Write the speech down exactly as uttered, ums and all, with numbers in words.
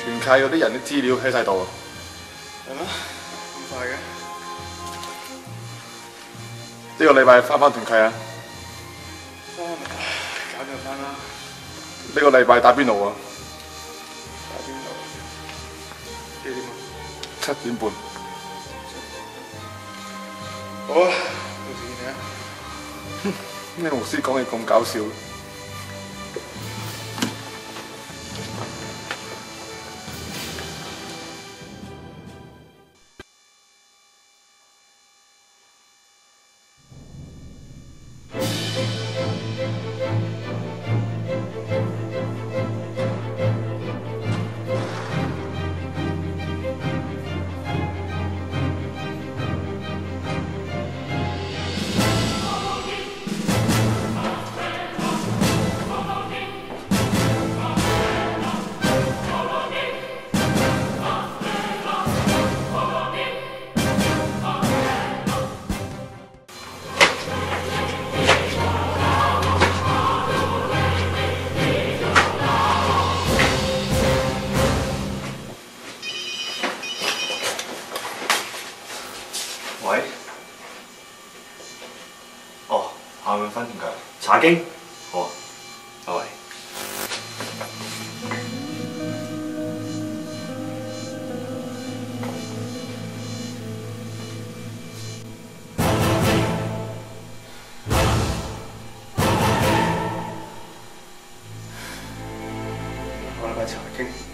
團契嗰啲人啲資料喺晒度啊。 係咩？咁快嘅？ 呢個禮拜翻返團契啊！ 翻嚟，搞就翻啦。 呢個禮拜打邊爐啊！ 打邊爐？幾點啊？ 七點半。 好啊，到時見你啊。 哼，咩牧師講嘢咁搞笑？ 喂，哦，下午翻點解？查經，好啊，拜拜。下禮拜查經。